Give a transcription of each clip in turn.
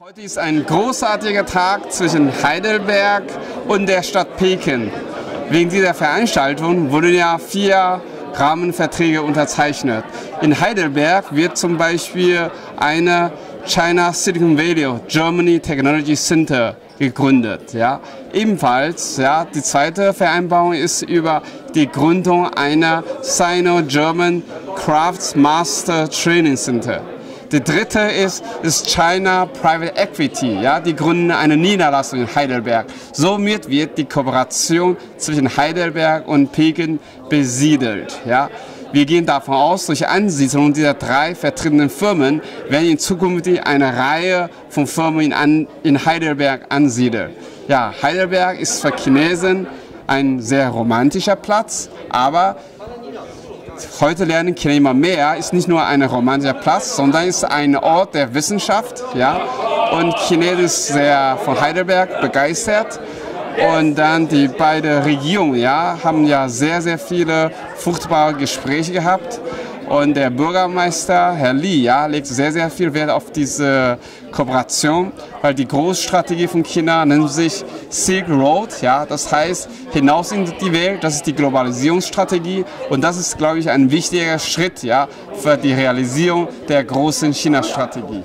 Heute ist ein großartiger Tag zwischen Heidelberg und der Stadt Peking. Wegen dieser Veranstaltung wurden ja 4 Rahmenverträge unterzeichnet. In Heidelberg wird zum Beispiel eine China Silicon Valley Germany Technology Center gegründet. Ja. Ebenfalls, ja, die zweite Vereinbarung ist über die Gründung einer Sino-German Crafts Master Training Center. Die dritte ist China Private Equity. Ja, die gründen eine Niederlassung in Heidelberg. Somit wird die Kooperation zwischen Heidelberg und Peking besiedelt. Ja. Wir gehen davon aus, durch Ansiedlung dieser 3 vertretenen Firmen werden in Zukunft eine Reihe von Firmen in Heidelberg ansiedeln. Ja, Heidelberg ist für Chinesen ein sehr romantischer Platz, aber heute lernen Kinder immer mehr, ist nicht nur ein romantischer Platz, sondern ist ein Ort der Wissenschaft. Ja? Und Chinesen ist sehr von Heidelberg begeistert. Und dann die beiden Regierungen, ja, haben ja sehr, sehr viele fruchtbare Gespräche gehabt. Und der Bürgermeister, Herr Li, ja, legt sehr, sehr viel Wert auf diese Kooperation, weil die Großstrategie von China nennt sich Silk Road, ja, das heißt hinaus in die Welt, das ist die Globalisierungsstrategie und das ist, glaube ich, ein wichtiger Schritt, ja, für die Realisierung der großen China-Strategie.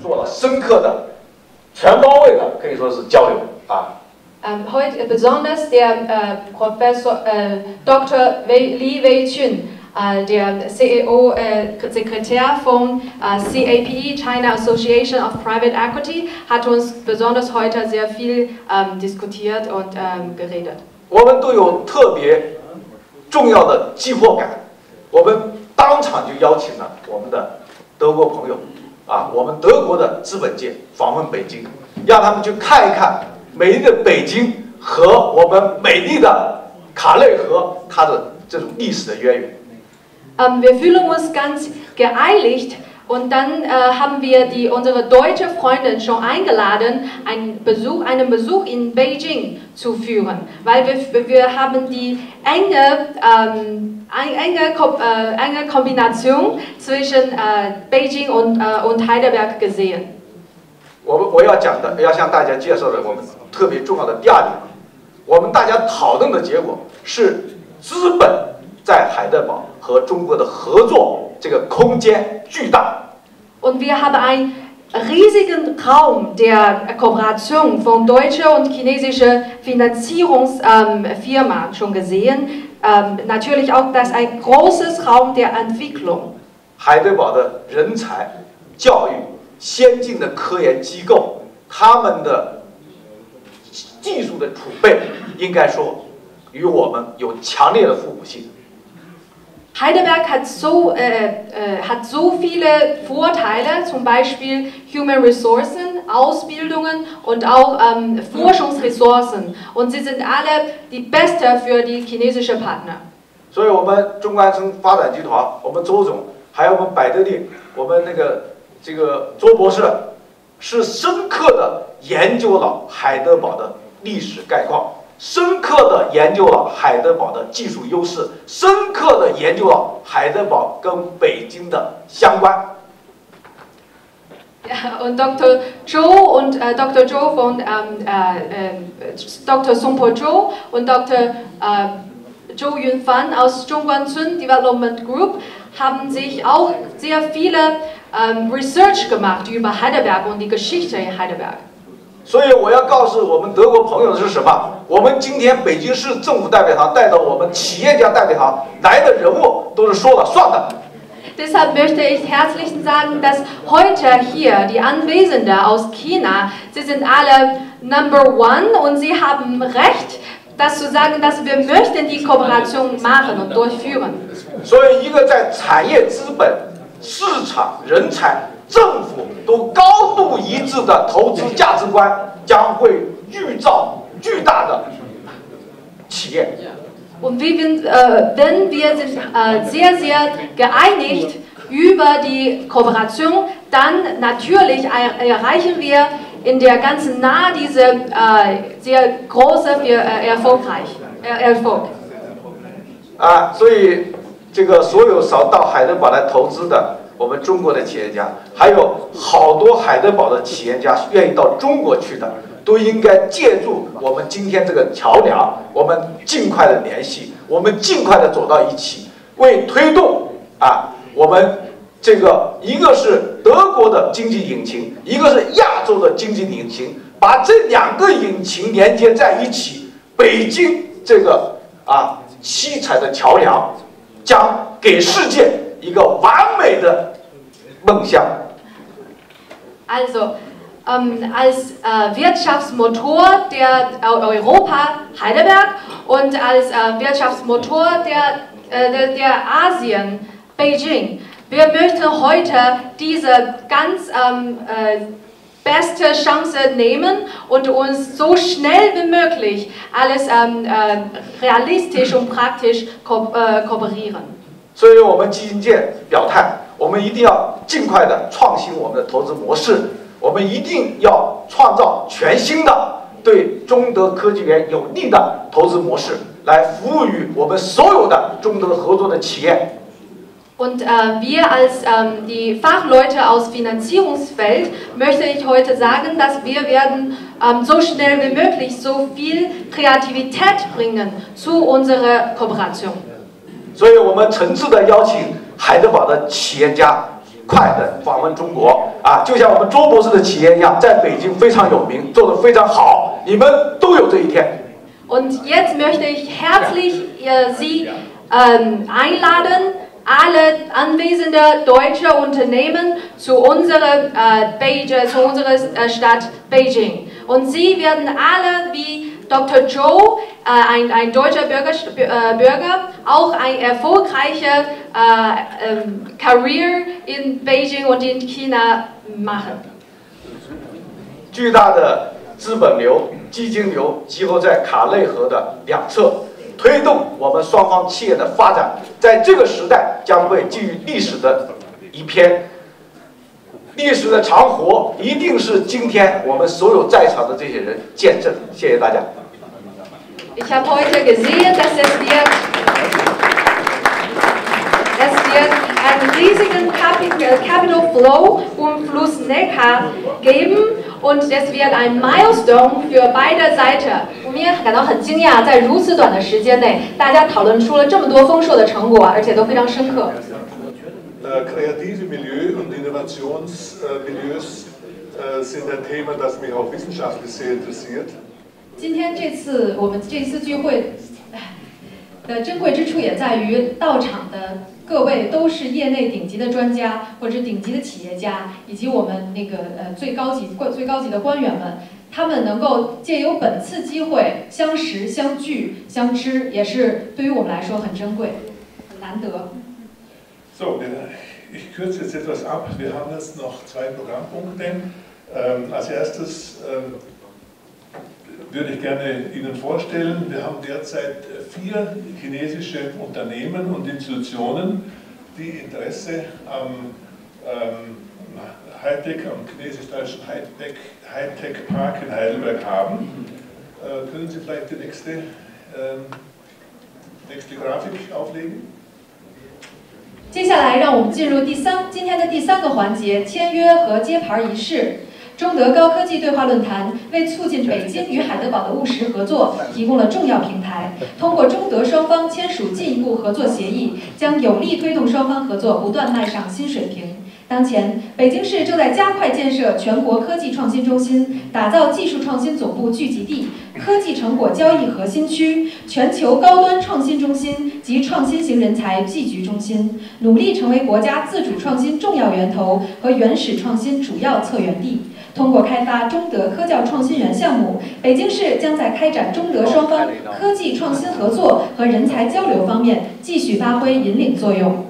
Heute besonders der Professor Dr. Li Wei-chun, der CEO, Sekretär von CAPE, China Association of Private Equity, hat uns besonders heute sehr viel diskutiert und geredet. 我们都有特别重要的急迫感，我们当场就邀请了我们的德国朋友，我们德国的资本界访问北京，让他们去看一看美丽的北京和我们美丽的卡内河它的这种历史的渊源。 Wir fühlen uns ganz geeiligt und dann haben wir unsere deutsche Freundin schon eingeladen, einen Besuch in Beijing zu führen, weil wir haben die enge Kombination zwischen Beijing und Heidelberg gesehen. 我要向大家介绍的我们特别重要的第2点，我们大家讨论的结果是资本在海德堡和中国的合作这个空间巨大。 Und wir haben einen riesigen Raum der Kooperation von deutscher und chinesischer Finanzierungsfirma schon gesehen. Natürlich auch, dass ein großes Raum der Entwicklung. 海德堡的人才、教育、先进的科研机构，他们的技术的储备，应该说与我们有强烈的互补性。 Heidelberg hat so viele Vorteile, zum Beispiel Human Resources, Ausbildungen und auch Forschungsressourcen. Und sie sind alle die Beste für die chinesischen Partner. 所以，我们中关村发展集团，我们周总，还有我们百得利，我们这个周博士，是深刻的研究了海德堡的历史概况。 深刻地研究了海德堡的技术优势，深刻地研究了海德堡跟北京的相关。 Ja, und Dr. Zhou und Dr. Zhou von Dr. Songpo Zhou und Dr. Zhou Yunfan aus Zhongguancun Development Group haben sich auch sehr viele Research gemacht über Heidelberg und die Geschichte in Heidelberg. 所以我要告诉我们德国朋友的是什么？我们今天北京市政府代表团带到我们企业家代表团来的人物都是说了算的。 Deshalb möchte ich herzlich sagen, dass heute hier die Anwesenden aus China, sie sind alle Number One und sie haben Recht, das zu sagen, dass wir möchten die Kooperation machen und durchführen. 所以，一个在产业资本、市场、人才。 政府都高度一致的投资价值观，将会预造巨大的企业。 Und wenn wir sind sehr, sehr geeinigt über die Kooperation, dann natürlich erreichen wir in der ganzen Nahe diese sehr große Erfolg. 所以这个所有少到海德堡来投资的。 我们中国的企业家，还有好多海德堡的企业家愿意到中国去的，都应该借助我们今天这个桥梁，我们尽快的联系，我们尽快的走到一起，为推动我们这个一个是德国的经济引擎，一个是亚洲的经济引擎，把这两个引擎连接在一起，北京这个七彩的桥梁，将给世界一个完美的梦想。 Also, als Wirtschaftsmotor der Europa Heidelberg und als Wirtschaftsmotor der Asien Beijing. Wir möchten heute diese ganz beste Chance nehmen und uns so schnell wie möglich alles realistisch und praktisch kooperieren. 所以我们基金界表态，我们一定要尽快的创新我们的投资模式，我们一定要创造全新的对中德科技园有利的投资模式，来服务于我们所有的中德合作的企业。 Und wir als die Fachleute aus Finanzierungsfeld möchte ich heute sagen, dass wir werden so schnell wie möglich so viel Kreativität bringen zu unserer Kooperation. 所以我们诚挚的邀请海德堡的企业家快的访问中国就像我们周博士的企业一样，在北京非常有名，做得非常好，你们都有这一天。 Und jetzt möchte ich herzlich Sie einladen, alle anwesende deutsche Unternehmen zu unserer Stadt Beijing. Und Sie werden alle wie Dr. Zhou, ein deutscher Bürger, auch eine erfolgreiche Career in Beijing und in China machen. 巨大的资本流、基金流集合在卡内河的两侧，推动我们双方企业的发展。在这个时代，将会基于历史的一篇。历史的长河一定是今天我们所有在场的这些人见证。谢谢大家。 Ich habe heute gesehen, dass es wird einen riesigen Capital Flow um Fluss Neckar geben und es wird ein Milestone für beide Seiten. 我们也感到很惊讶，在如此短的时间内，大家讨论出了这么多丰硕的成果，而且都非常深刻。 Kreative Milieu und Innovationsmilieus sind ein Thema, das mich auch wissenschaftlich sehr interessiert. 今天我们这次聚会的珍贵之处也在于，到场的各位都是业内顶级的专家或者顶级的企业家，以及我们最高级的官员们，他们能够借由本次机会相识、相聚、相知，也是对于我们来说很珍贵、很难得。 So, ich kürze jetzt etwas ab. Wir haben jetzt noch 2 Programmpunkte. Als erstes würde ich gerne Ihnen vorstellen, wir haben derzeit 4 chinesische Unternehmen und Institutionen, die Interesse am Hightech, am chinesisch-deutschen Hightech Park in Heidelberg haben. Können Sie vielleicht die nächste Grafik auflegen? 接下来，让我们进入今天的第3个环节——签约和揭牌仪式。中德高科技对话论坛为促进北京与海德堡的务实合作提供了重要平台。通过中德双方签署进一步合作协议，将有力推动双方合作不断迈上新水平。当前，北京市正在加快建设全国科技创新中心，打造技术创新总部聚集地、科技成果交易核心区、全球高端创新中心及创新型人才聚集中心，努力成为国家自主创新重要源头和原始创新主要策源地。通过开发中德科教创新园项目，北京市将在开展中德双方科技创新合作和人才交流方面继续发挥引领作用。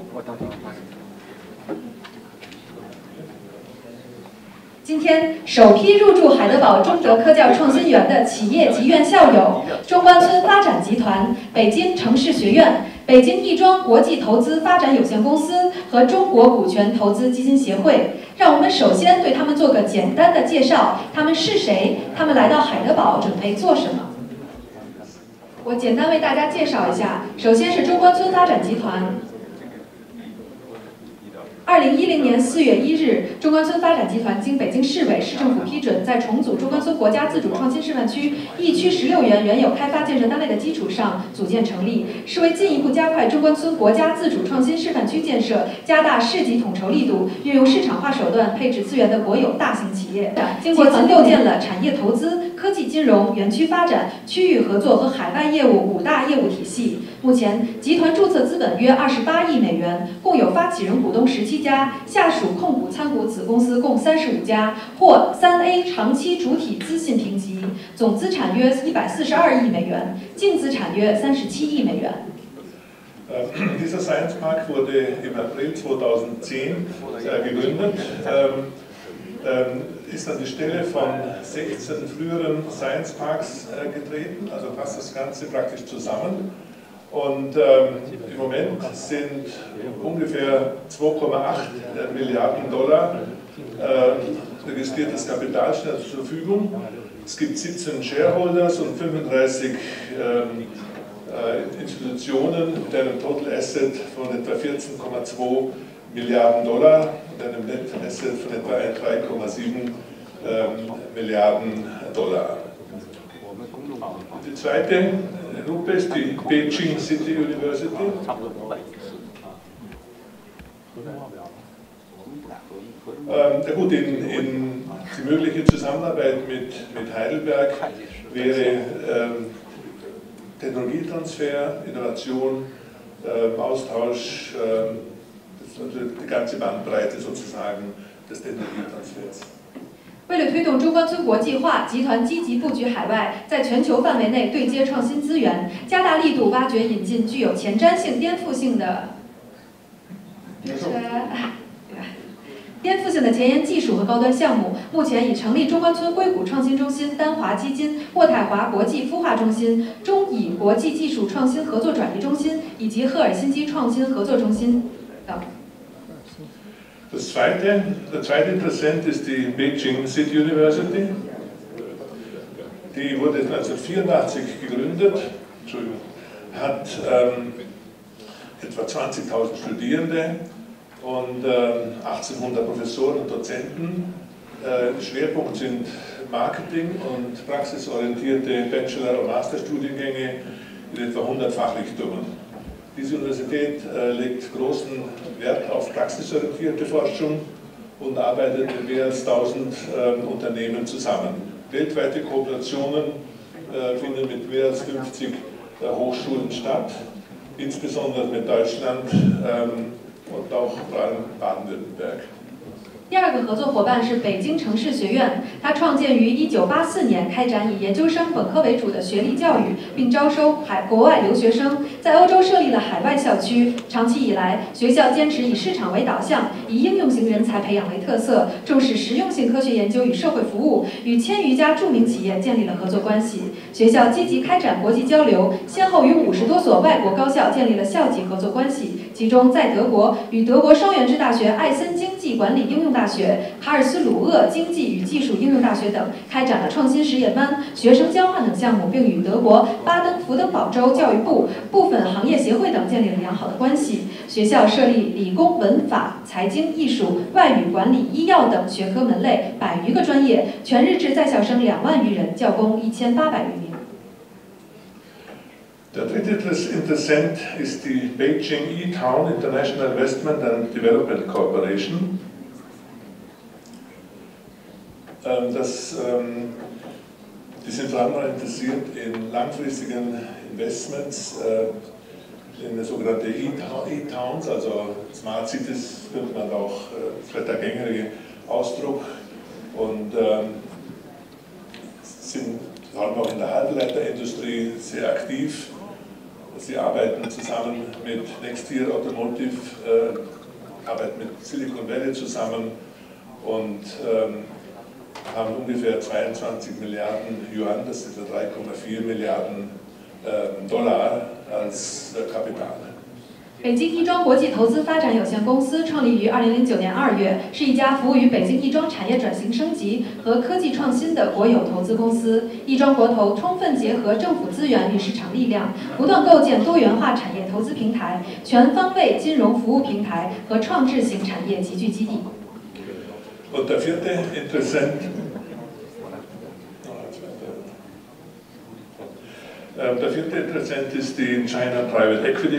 今天，首批入驻海德堡中德科教创新园的企业及院校有中关村发展集团、北京城市学院、北京亦庄国际投资发展有限公司和中国股权投资基金协会。让我们首先对他们做个简单的介绍：他们是谁？他们来到海德堡准备做什么？我简单为大家介绍一下。首先是中关村发展集团。 2010年4月1日，中关村发展集团经北京市委市政府批准，在重组中关村国家自主创新示范区1区16原原有开发建设单位的基础上组建成立，是为进一步加快中关村国家自主创新示范区建设，加大市级统筹力度，运用市场化手段配置资源的国有大型企业。经过构建了产业投资、科技金融、园区发展、区域合作和海外业务5大业务体系。目前，集团注册资本约28亿美元，共有发起人股东17家，下属控股参股子公司共35家，获3A 长期主体资信评级，总资产约142亿美元，净资产约37亿美元。 Dieser Science Park wurde im April 2010 gegründet, ist an die Stelle von 16 früheren Science Parks getreten, also fasst das Ganze praktisch zusammen. Und im Moment sind ungefähr 2,8 Milliarden Dollar registriertes Kapital steht zur Verfügung. Es gibt 17 Shareholders und 35 Institutionen mit einem Total Asset von etwa 14,2 Milliarden Dollar und einem Net Asset von etwa 3,7 Milliarden Dollar. Die zweite Gruppe ist die Beijing City University. Gut, die mögliche Zusammenarbeit mit Heidelberg wäre Technologietransfer, Innovation, Austausch, die ganze Bandbreite sozusagen des Technologietransfers. 为了推动中关村国际化，集团积极布局海外，在全球范围内对接创新资源，加大力度挖掘引进具有前瞻性、颠覆性的前沿技术和高端项目。目前已成立中关村硅谷创新中心、丹华基金、渥太华国际孵化中心、中以国际技术创新合作转移中心以及赫尔辛基创新合作中心等。 Der zweite Interessent ist die Beijing City University. Die wurde 1984 gegründet, hat etwa 20.000 Studierende und 1800 Professoren und Dozenten. Schwerpunkt sind Marketing und praxisorientierte Bachelor- und Masterstudiengänge in etwa 100 Fachrichtungen. Diese Universität legt großen Wert auf praxisorientierte Forschung und arbeitet mit mehr als 1000 Unternehmen zusammen. Weltweite Kooperationen finden mit mehr als 50 Hochschulen statt, insbesondere mit Deutschland und auch vor allem Baden-Württemberg. 第二个合作伙伴是北京城市学院，它创建于1984年，开展以研究生、本科为主的学历教育，并招收国外留学生，在欧洲设立了海外校区。长期以来，学校坚持以市场为导向，以应用型人才培养为特色，重视实用性科学研究与社会服务，与1000余家著名企业建立了合作关系。学校积极开展国际交流，先后与50多所外国高校建立了校际合作关系，其中在德国与德国双原制大学艾森经济管理应用大学、卡尔斯鲁厄经济与技术应用大学等开展了创新实验班、学生交换等项目，并与德国巴登符登堡州教育部、部分行业协会等建立了良好的关系。学校设立理工、文法、财经、艺术、外语管理、医药等学科门类100余个专业，全日制在校生2万余人，教工1800余名。 Der dritte Interessent ist die Beijing E-Town International Investment and Development Corporation. Die sind vor allem interessiert in langfristigen Investments in sogenannte E-Towns, also Smart Cities findet man auch vielleicht der gängige Ausdruck, und sind vor allem auch in der Halbleiterindustrie sehr aktiv. Sie arbeiten zusammen mit Nexteer Automotive, arbeiten mit Silicon Valley zusammen und haben ungefähr 22 Milliarden Yuan, das sind 3,4 Milliarden Dollar als Kapital. 北京亦庄国际投资发展有限公司创立于2009年2月，是一家服务于北京亦庄产业转型升级和科技创新的国有投资公司。亦庄国投充分结合政府资源与市场力量，不断构建多元化产业投资平台、全方位金融服务平台和创智型产业集聚基地。 Und der vierte Interessent ist die China Private Equity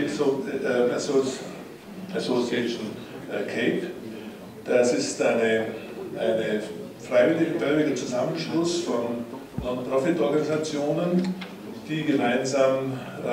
Association CAPE. Das ist ein freiwilliger Zusammenschluss von Non-Profit-Organisationen, die gemeinsam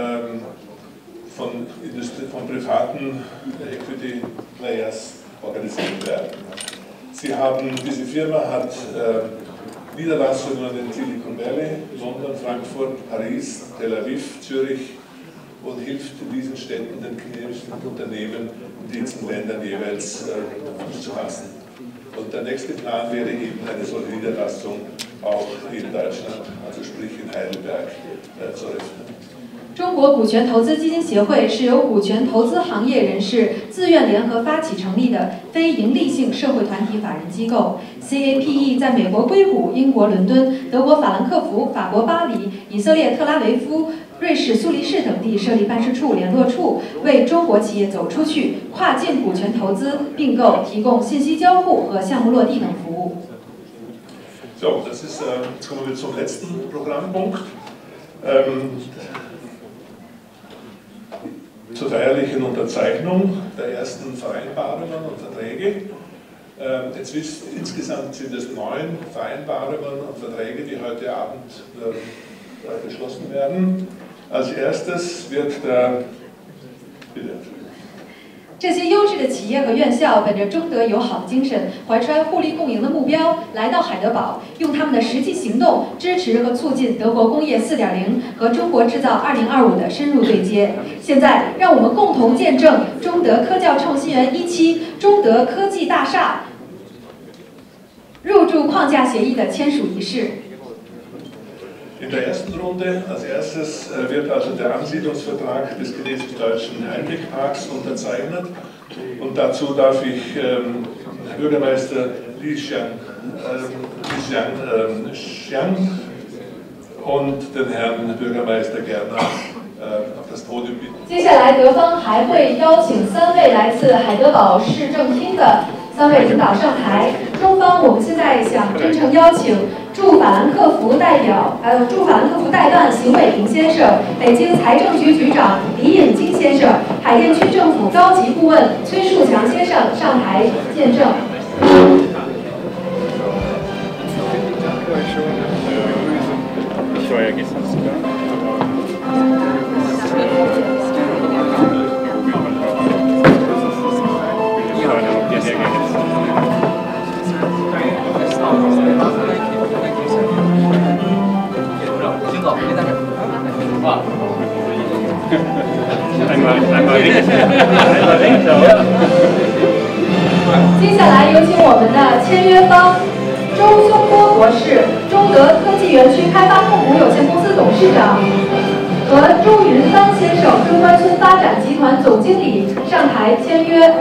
von privaten Equity Players organisiert werden. Diese Firma hat Niederlassungen in Silicon Valley, London, Frankfurt, Paris, Tel Aviv, Zürich und hilft in diesen Städten den chinesischen Unternehmen in diesen Ländern jeweils Fuß zu fassen. Und der nächste Plan wäre eben eine solche Niederlassung auch in Deutschland, also sprich in Heidelberg, zu eröffnen. 中国股权投资基金协会是由股权投资行业人士自愿联合发起成立的非营利性社会团体法人机构。CAPE 在美国硅谷、英国伦敦、德国法兰克福、法国巴黎、以色列特拉维夫、瑞士苏黎世等地设立办事处、联络处，为中国企业走出去、跨境股权投资、并购提供信息交互和项目落地等服务。 So, jetzt kommen wir zum letzten Programmpunkt. Zur feierlichen Unterzeichnung der ersten Vereinbarungen und Verträge. Insgesamt sind es 9 Vereinbarungen und Verträge, die heute Abend beschlossen werden. Als erstes wird der... Bitte. 这些优质的企业和院校本着中德友好的精神，怀揣互利共赢的目标，来到海德堡，用他们的实际行动支持和促进德国工业4.0和中国制造2025的深入对接。现在，让我们共同见证中德科教创新园1期中德科技大厦入驻框架协议的签署仪式。 In der ersten Runde als erstes wird also der Ansiedlungsvertrag des chinesisch-deutschen Heinrich-Parks unterzeichnet und dazu darf ich Bürgermeister Li Xiang und den Herrn Bürgermeister Gerner auf das Podium bitten. 接下来，德方还会邀请3位来自海德堡市政厅的3位领导上台。中方，我们现在想真诚邀请驻法兰克福代办邢伟平先生、北京财政局局长李引金先生、海淀区政府高级顾问崔树强先生上台见证。 接下来有请我们的签约方周松波博士、中德科技园区开发控股有限公司董事长和周云帆先生、中关村发展集团总经理上台签约。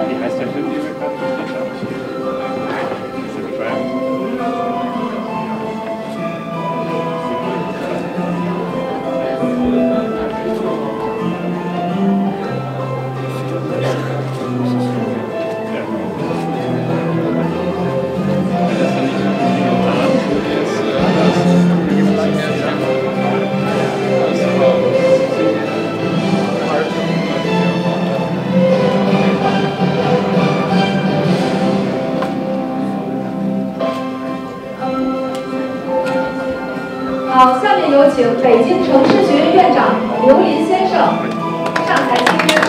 好，下面有请北京城市学院院长刘林先生上台签约。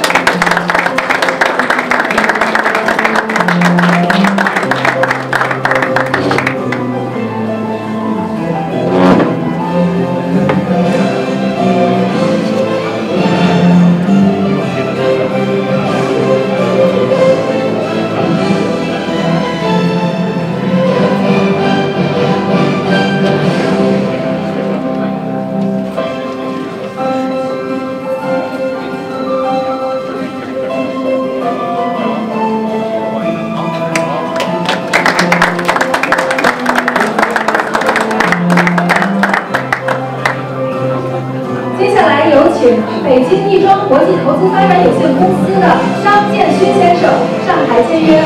北京亦庄国际投资发展有限公司的张建勋先生上台签约。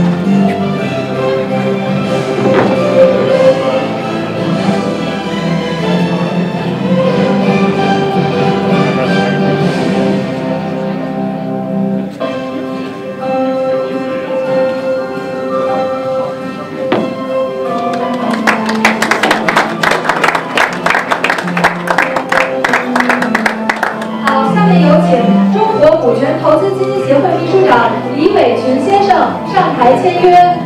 股权投资基金协会秘书长李伟群先生上台签约。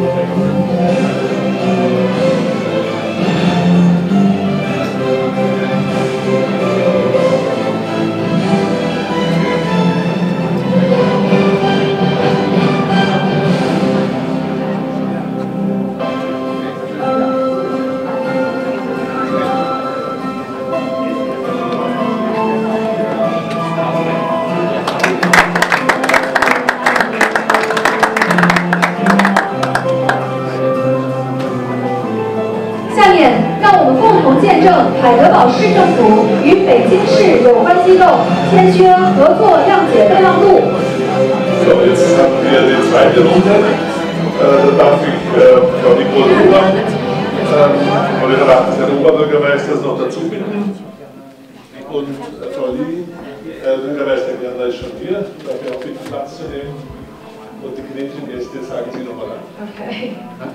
见证海德堡市政府与北京市有关机构签约合作谅解备忘录。 So, jetzt haben wir die zweite Runde. Da darf ich Frau Nicole Huber, Frau Referentin des Oberbürgermeisters noch dazu bitten. Und Frau Lee, Bürgermeister Gerner ist schon hier, darf ich auch bitten, Platz zu nehmen. Und die chinesischen Gäste sagen Sie nochmal an. Okay.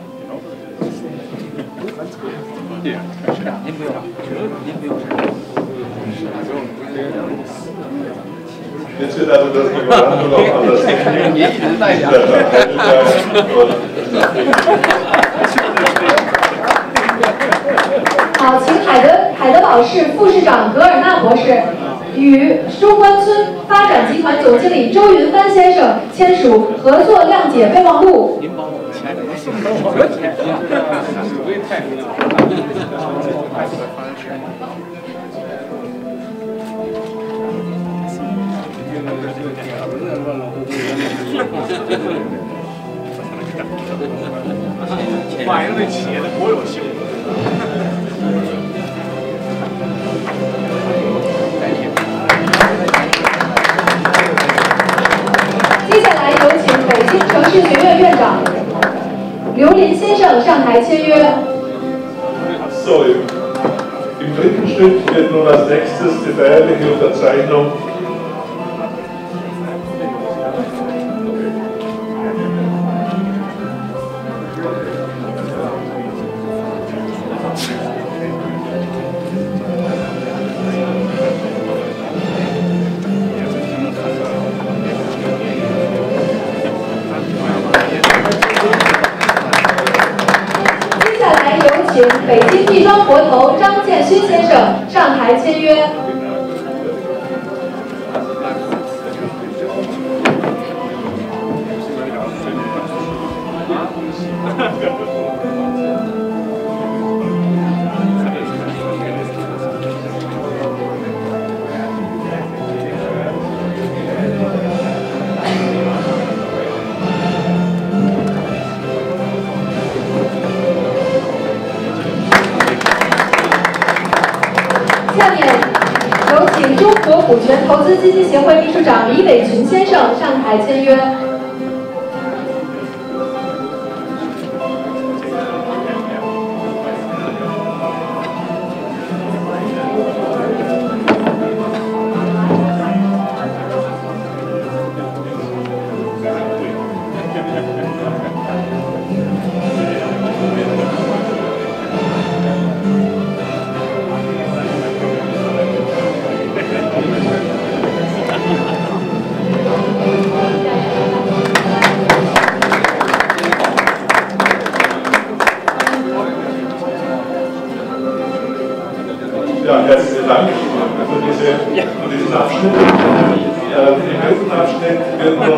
Jetzt wird also das Memorandum noch anders 好，请海德堡市副市长格尔纳博士与中关村发展集团总经理周云帆先生签署合作谅解备忘录。 反映对企业的国有性。 接下来有请北京城市学院院长刘林先生上台签约。 So, im dritten Schritt wird nun als nächstes die feierliche Unterzeichnung 北京亦庄国投张建勋先生上台签约。下面有请中国股权投资基金协会秘书长李伟群先生上台签约。 Ja, herzlichen Dank für diesen Abschnitt. Im dritten Abschnitt wird nun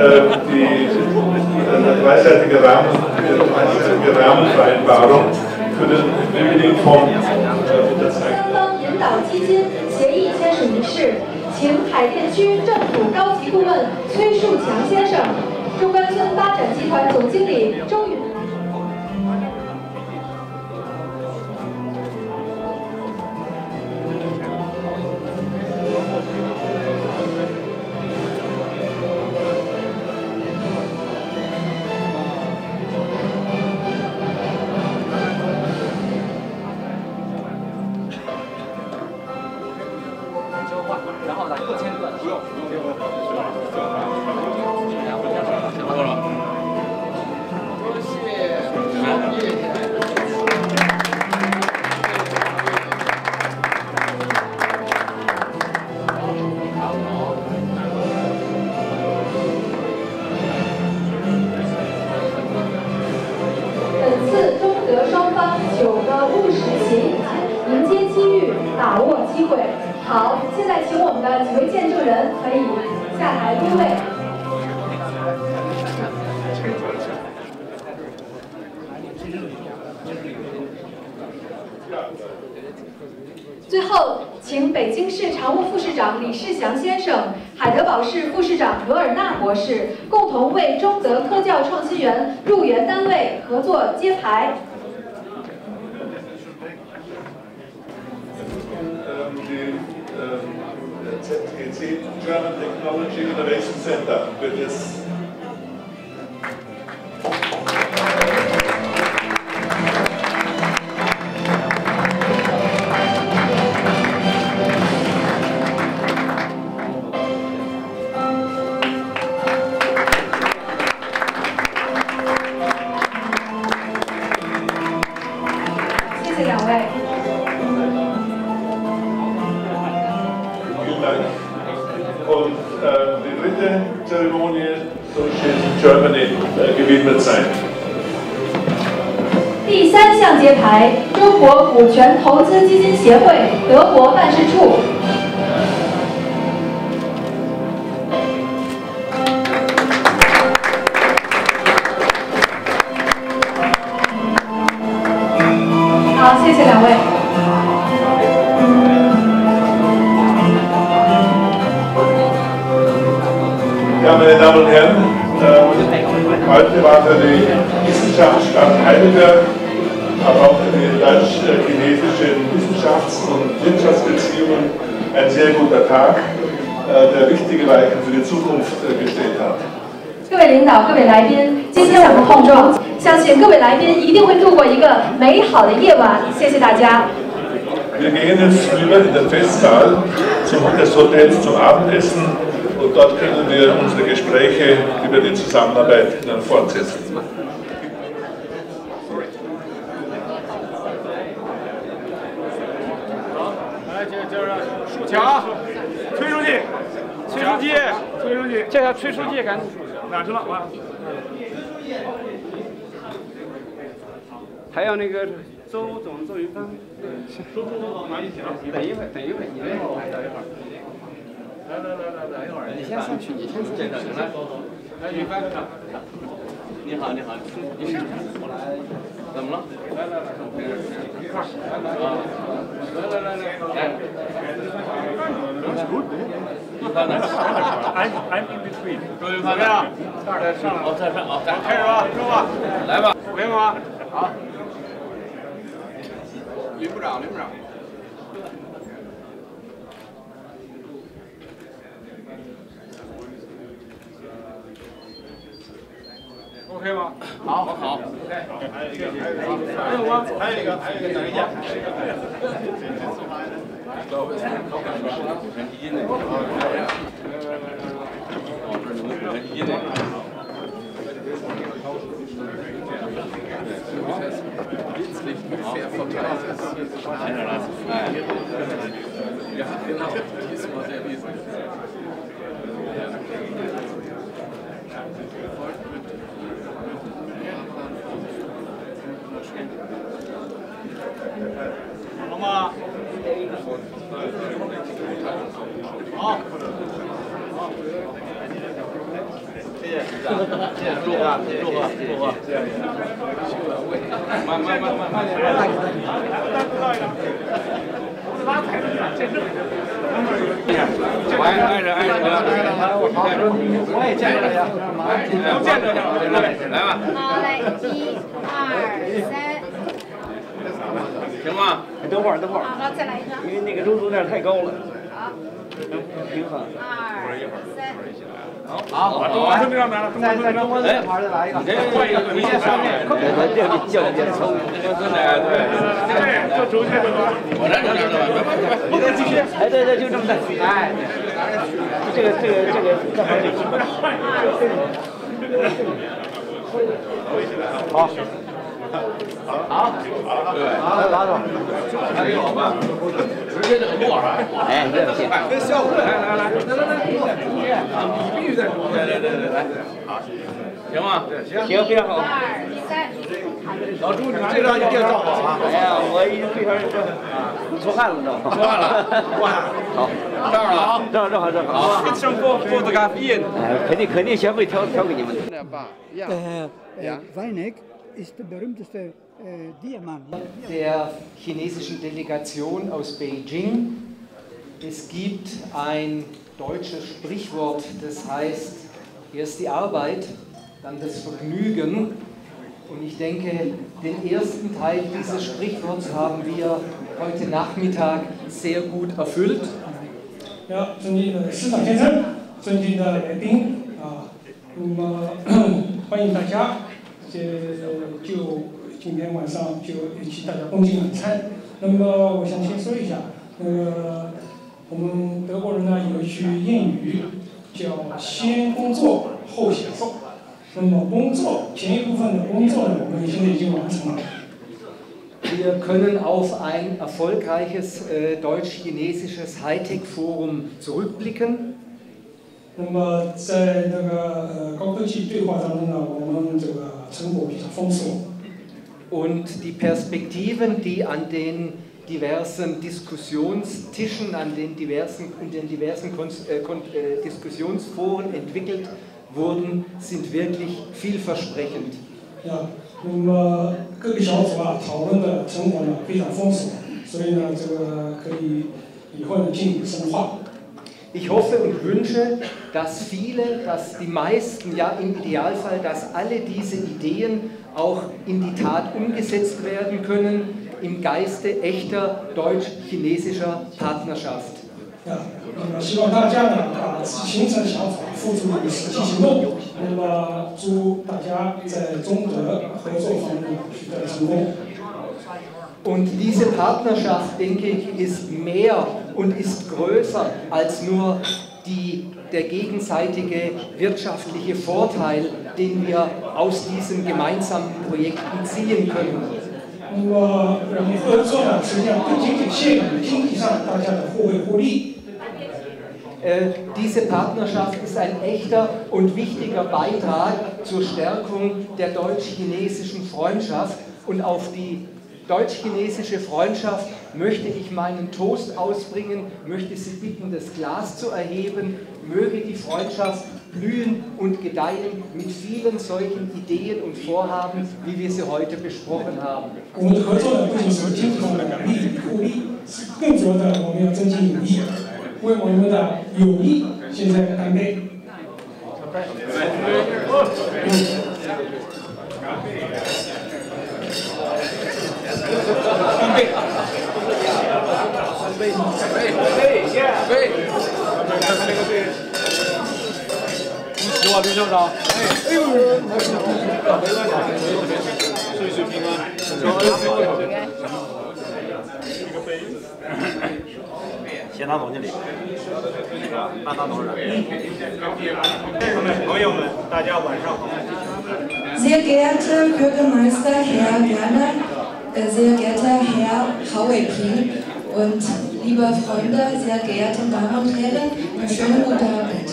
die dreiseitige Rahmenvereinbarung für den Remedienfonds unterzeichnet. 引导基金协议签署仪式，请海淀区政府高级顾问崔树强先生、中关村发展集团总经理周云。 本次中德双方9个务实协议案，迎接机遇，把握机会。好，现在请我们的几位见证人可以下台归位。最后，请北京市常务副市长李世祥先生、海德堡市副市长罗尔纳博士共同为中德科教创新园入园单位合作揭牌。 ZGC German Technology Innovation Center wird es 谢谢两位。 Und die dritte Zeremonie soll Germany gewidmet sein. 第3项揭牌，中国股权投资基金协会德国办事处。好，谢谢两位。 Ja, meine Damen und Herren, heute war für die Wissenschaftsstadt Heidelberg, aber auch für die deutsch-chinesischen Wissenschafts- und Wirtschaftsbeziehungen ein sehr guter Tag, der wichtige Weichen für die Zukunft gestellt hat. 各位领导、各位来宾，今天我们碰撞，相信各位来宾一定会度过一个美好的夜晚。谢谢大家。 Wir gehen jetzt rüber in den Festsaal des Hotels zum Abendessen. Und dort können wir unsere Gespräche über die Zusammenarbeit fortsetzen. Hi, 你先上去，你先见证人来。来，云帆，你好，你好，你上来。怎么了？来，一块儿。来。云帆呢 I'm in between。 周云帆呢？ 再上来。 再上，咱开始吧，说吧。 来吧， 没有吗？ 好。吕部长，吕部长。 OK 吗？ 好，好。 还有吗？还有一个，等一下。 股权基金的。哦，这是你们股权基金的。fair verteilt ist. Ja, genau, die ist immer sehr wesentlich. Nochmal. Hau. 谢谢，谢谢，祝贺，祝贺，祝贺。慢点。拉踩见证。挨着。我也见证一下，都见证一下，来吧。 好嘞，1、2、3。 行吗？ 等会儿。 好，再来一张。 因为那个柔度有点太高了。 好。 平衡。 2、3。 好，把中关村这张拿了，在中关村牌的来一个，换一个，你先上面，这个叫你抽，对，这出去了吗？我这，你再继续，哎，对，就这么的，哎，这个，干嘛好。好，对，拉走，还给我吧，直接就落上，哎，这个快，跟小虎来，你必须在中间，对，来，好，行吗？行，非常好。 2、3， 老朱，你这张一定照好啊！哎呀，我一对上你出汗了都，出汗了，好，正好啊，正好，上fotografieren，肯定先会挑给你们的。 Ja. Weineck ist der berühmteste Diamant. Der chinesischen Delegation aus Beijing. Es gibt ein deutsches Sprichwort, das heißt, erst die Arbeit, dann das Vergnügen. Und ich denke, den ersten Teil dieses Sprichworts haben wir heute Nachmittag sehr gut erfüllt. Ja, 尊敬的市长先生，尊敬的来宾啊，那么欢迎大家，就今天晚上就一起大家共进晚餐。那么我想先说一下，我们德国人呢有一句谚语叫先工作后享受。那么工作前一部分的工作呢，我们现在已经完成了。 Wir können auf ein erfolgreiches deutsch-chinesisches Hightech-Forum zurückblicken. 那么在那个高科技对话当中呢，我们这个成果比较丰硕。 Und die Perspektiven, die an den diversen Diskussionstischen, in den diversen Diskussionsforen entwickelt wurden, sind wirklich vielversprechend. Ja, 那么各个小组啊讨论的成果呢非常丰硕，所以呢这个可以以后呢进一步深化。 Ich hoffe und wünsche, dass die meisten, ja im Idealfall, dass alle diese Ideen auch in die Tat umgesetzt werden können, im Geiste echter deutsch-chinesischer Partnerschaft. Ja, 那么希望大家呢把形成想法付诸于实际行动。那么祝大家在中德合作方面取得成功。 Und diese Partnerschaft, denke ich, ist mehr und ist größer als nur der gegenseitige wirtschaftliche Vorteil, den wir aus diesen gemeinsamen Projekten ziehen können. 那么我们合作呢，实际上不仅仅限于经济上大家的互惠互利。 Diese Partnerschaft ist ein echter und wichtiger Beitrag zur Stärkung der deutsch-chinesischen Freundschaft. Und auf die deutsch-chinesische Freundschaft möchte ich meinen Toast ausbringen, möchte Sie bitten, das Glas zu erheben. Möge die Freundschaft blühen und gedeihen mit vielen solchen Ideen und Vorhaben, wie wir sie heute besprochen haben. 我们的合作呢，不仅是经济上的利益互利，更主要的我们要增进友谊，为我们的友谊现在干杯！ 希望吕校长，哎呦，岁岁平安。协堂总经理，办堂董事长，朋友们，大家晚上好。 Sehr geehrter Bürgermeister Herr Werner, sehr geehrter Herr Haueping und liebe Freunde, sehr geehrte Damen und Herren, schönen guten Abend.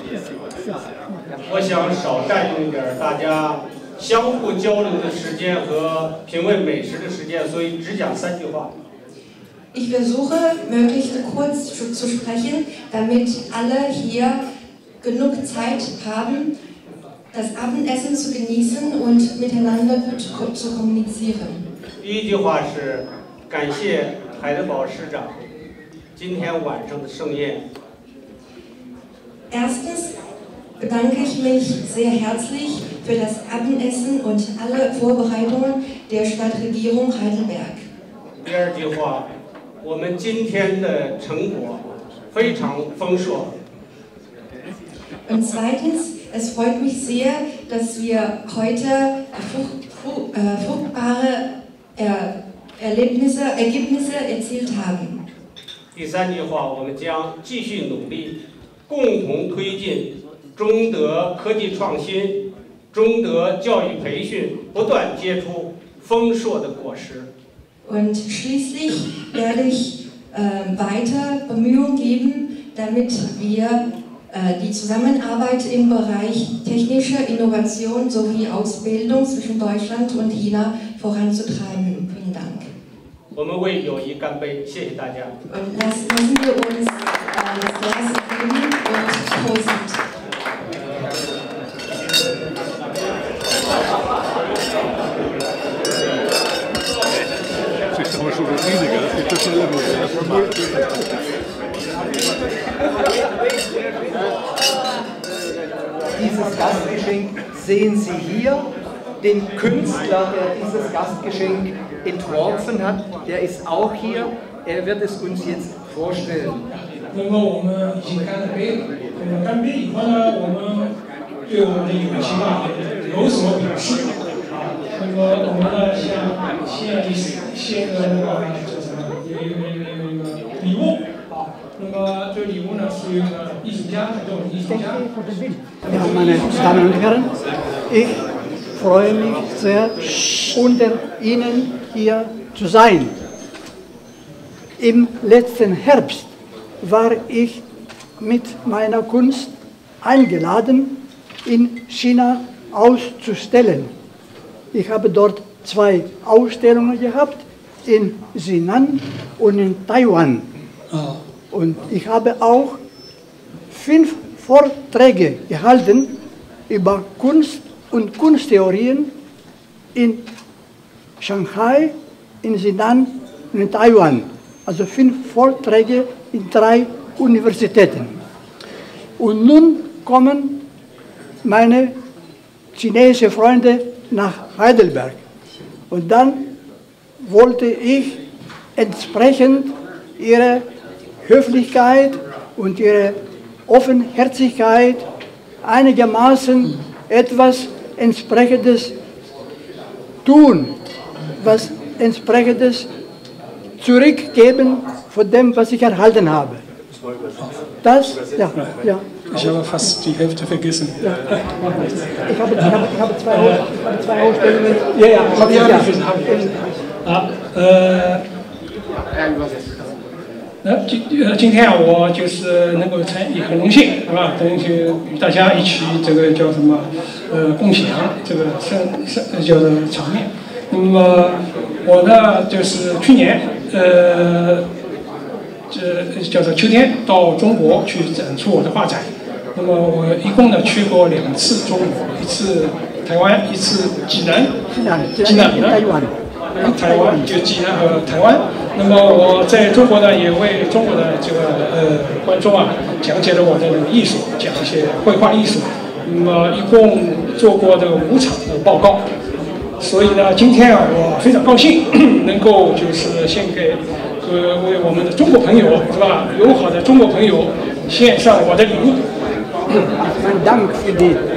我想少占用一点大家相互交流的时间和品味美食的时间，所以只讲3句话。 Ich versuche, möglichst kurz zu sprechen, damit alle hier genug Zeit haben, das Abendessen zu genießen und miteinander gut zu kommunizieren. 第一句话是感谢海德堡市长今天晚上的盛宴。 Erstens bedanke ich mich sehr herzlich für das Abendessen und alle Vorbereitungen der Stadtregierung Heidelberg. 第二句话，我们今天的成果非常丰硕。 Und zweitens, es freut mich sehr, dass wir heute fruchtbare Ergebnisse erzielt haben. 第三句话，我们将继续努力，共同推进中德科技创新、中德教育培训不断结出丰硕的果实。 Und schließlich werde ich weiter Bemühungen geben, damit wir die Zusammenarbeit im Bereich technische Innovation sowie Ausbildung zwischen Deutschland und China voranzutreiben. Vielen Dank. 我们为友谊干杯！谢谢大家。 Und lassen wir uns das Glas geben und Prost. Dieses Gastgeschenk sehen Sie hier. Den Künstler, der dieses Gastgeschenk entworfen hat, der ist auch hier. Er wird es uns jetzt vorstellen. 那么我们已经干了杯，干杯以后呢，我们对我们的友情有所表示啊。那么我们呢，先那个叫什么，有礼物啊。那么这个礼物呢是一个艺术家，这种艺术家。 Ja, meine Damen und Herren, ich freue mich sehr, unter Ihnen hier zu sein. Im letzten Herbst war ich mit meiner Kunst eingeladen, in China auszustellen. Ich habe dort 2 Ausstellungen gehabt, in Jinan und in Taiwan. Und ich habe auch 5 Vorträge gehalten über Kunst und Kunsttheorien in Shanghai, in Jinan und in Taiwan. Also 5 Vorträge in 3 Universitäten. Und nun kommen meine chinesischen Freunde nach Heidelberg. Und dann wollte ich entsprechend ihrer Höflichkeit und ihrer Offenherzigkeit einigermaßen etwas Entsprechendes tun, was Entsprechendes zurückgeben von dem, was ich erhalten habe. Das, ja. Ich habe fast die Hälfte vergessen. Ja. Ich habe 2 Ausstellungen. Ja. 今天我就是能够也很荣幸，是吧？等于与大家一起这个叫什么共享这个叫做场面。那么我呢就是去年这叫做秋天到中国去展出我的画展。那么我一共呢去过2次中国，一次台湾，一次济南，台湾就济南和台湾。那么我在中国呢，也为中国的这个观众啊讲解了我的这个艺术，讲一些绘画艺术。那么一共做过这个5场的报告。所以呢，今天啊，我非常高兴能够就是献给为我们的中国朋友是吧，友好的中国朋友献上我的礼物。 Mein Dank für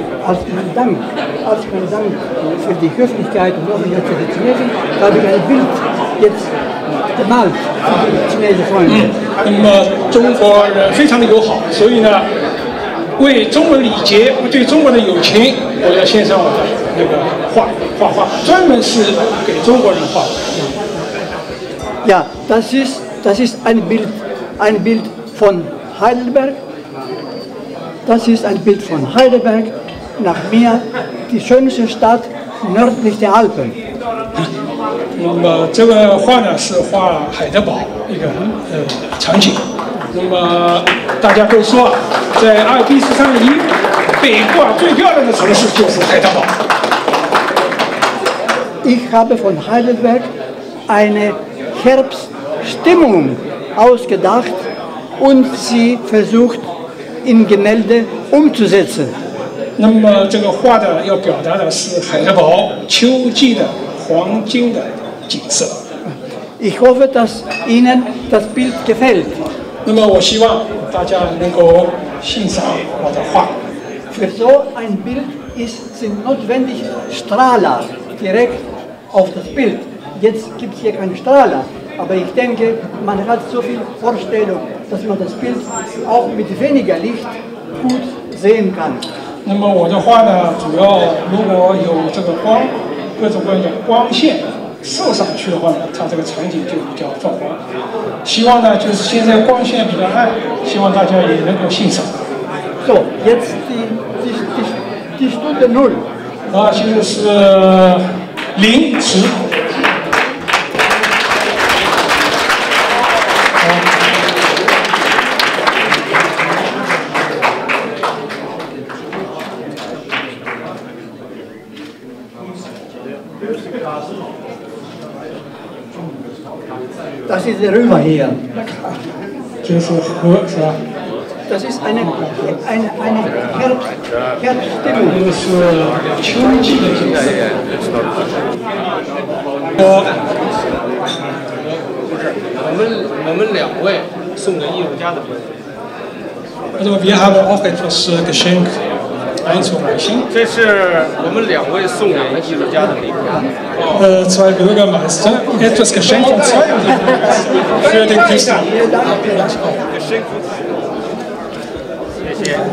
die Höflichkeit und Offenheit für die Chinesen. Da habe ich ein Bild jetzt gemalt für die chinesischen Freunde. 那么中国人非常的友好，所以呢，为中国礼节，对中国的友情，我要献上我的那个画，专门是给中国人画。 Ja, das ist ein Bild von Heidelberg. Das ist ein Bild von Heidelberg, nach mir die schönste Stadt nördlich der Alpen. 那么这个画呢是画海德堡一个场景。那么大家都说啊，在阿尔卑斯山以北挂最漂亮的城市就是海德堡。 Ich habe von Heidelberg eine Herbststimmung ausgedacht und sie versucht in Gemälde umzusetzen. 那么这个画的要表达的是海德堡秋季的黄金的景色。 Ich hoffe, dass Ihnen das Bild gefällt. 那么我希望大家能够欣赏我的画。 Für so ein Bild sind notwendig Strahler direkt auf das Bild. Jetzt gibt es hier keine Strahler, aber ich denke, man hat so viel Vorstellung, dass man das Bild auch mit weniger Licht gut sehen kann. 那么我的画呢，主要如果有这个光，各种各样的光线射上去的话呢，它这个场景就比较壮观。希望呢，就是现在光线比较暗，希望大家也能够欣赏。 So, jetzt die Stunde 0. 啊，现在是0时。 Das ist der Römer hier. 这是河是吧？ Das ist eine Herbststimmung. 这是秋季的景色。 我们两位送给艺术家的婚礼。 Also wir haben auch etwas Geschenk einzureichen. 这是我们两位送给艺术家的礼物。 Zwei Bürgermeister, etwas Geschenk von zwei Bürgermeistern für den Christen. Geschenk. 谢谢。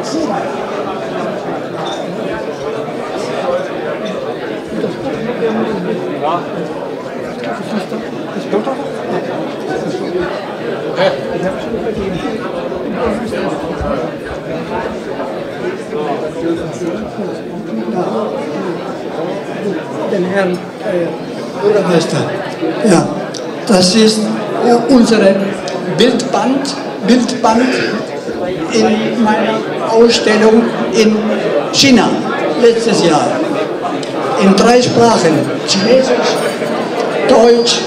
好。 Den Herrn Bürgermeister. Ja, das ist unsere Bildband in meiner Ausstellung in China letztes Jahr. In 3 Sprachen, Chinesisch, Deutsch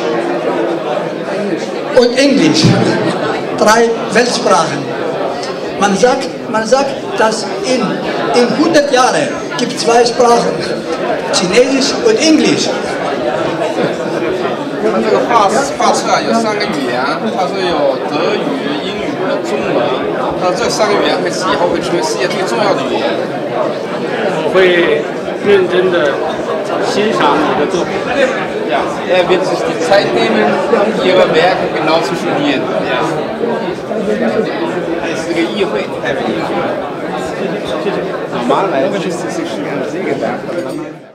und Englisch. 3 Weltsprachen. Man sagt, dass in 100 Jahren gibt es 2 Sprachen, Chinesisch und Englisch. 它这个画册有3个语言，它是有德语、英语、中文。它这3个语言以后会成为世界最重要的语言。 我会认真的欣赏你的作品。 Ja, wird sich die Zeit nehmen, ihre Werke genau zu studieren. Ja. Das ist eine Irre. Normalerweise ist es ein Sägewerk.